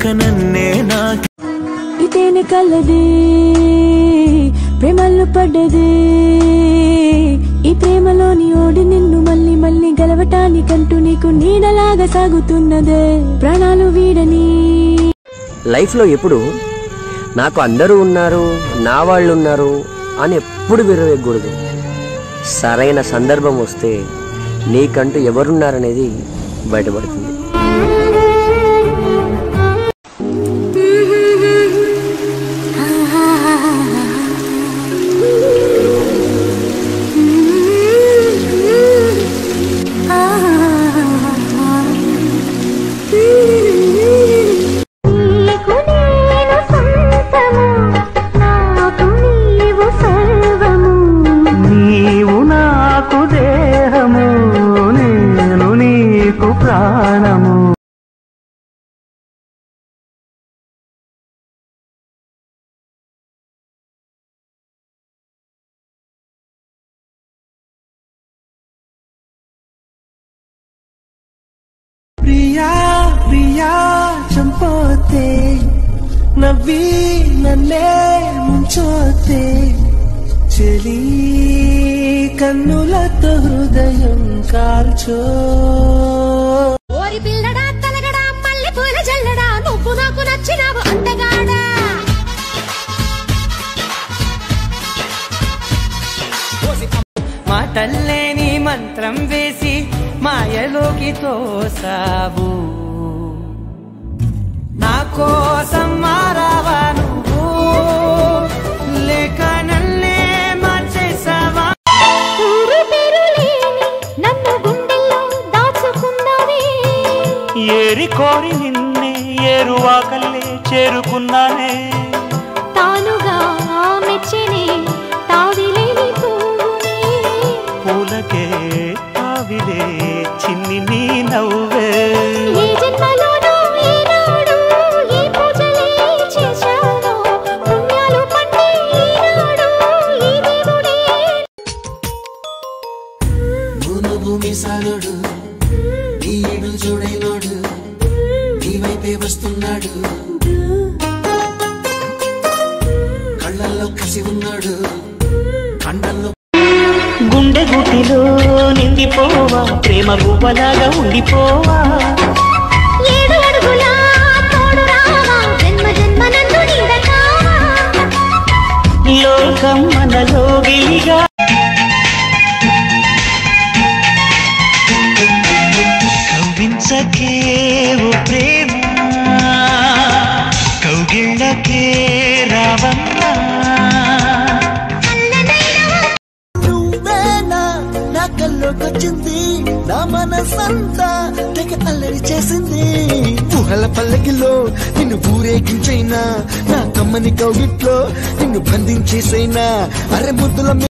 ఇక నన్నే నాకు ఇతేనే కలది ప్రేమల్లో పడ్డది ఈ ప్రేమలోని ఓడి నిన్ను మళ్ళీ మళ్ళీ గెలవటానికంటూ నీకు నీడలాగా సాగుతున్నదే ప్రాణాలు వీడని లైఫ్ లో ఎప్పుడు నాకు అందరూ ఉన్నారు నా వాళ్ళు ఉన్నారు అని ఎప్పుడు విరవేయకూడదు. సరైన సందర్భం వస్తే నీకంటూ ఎవరున్నారనేది బయటపడుతుంది. ప్రియా ప్రియా చంపోతే నవ్వి నన్నే ముంచోతే చెలి కన్నులతో హృదయం కాల్చో ఓరి పిల్లడా తలగడా మల్లె పూల జల్లడా నువ్వు నాకు నచ్చినావు అంతగాడా మాటల్లేని మంత్రం వేసి మాయలోకి తోసావు నా కోసం మారావా నువ్వు లేక నన్నే మార్చేసావా ఊరి పేరు లేని నన్ను గుండెల్లో దాచుకున్నావే ఏరి కోరి నిన్నే ఏరువాకల్లే చేరుకున్నానే తానుగా మెచ్చనే తావిలేని పువ్వునే పూలకే తావిలే చిన్ని నీ నవ్వే ఏ జన్మలోనూ ఈనాడు ఏ పూజలే చేశానో పుణ్యాలు పండే ఈనాడు ఈ దేవుడే భూమి సానుడు ఈడు చూడైనోడు నీ వైపే వస్తున్నాడు కళ్ళల్లో కసి ఉన్నాడు కండల్లో గుండె గుటిలో నిండిపోవా ప్రేమ గువ్వలాగా ఉండిపోవా ఏడు అడుగుల తోడు రావా జన్మ జన్మ నందు నీడకావా లోకం మనలో గిలిగా కవ్వించకే ఓ ప్రేమ కౌగిళ్ళకే రావన్నా నా కల్లోకొచ్చింది నా మనసంతా తెగ అల్లరి చేసింది ఊహల పల్లకిలో నిన్ను ఊరేగించైనా నా కమ్మని కౌగిట్లో నిన్ను బంధించేసైనా అరే ముద్దుల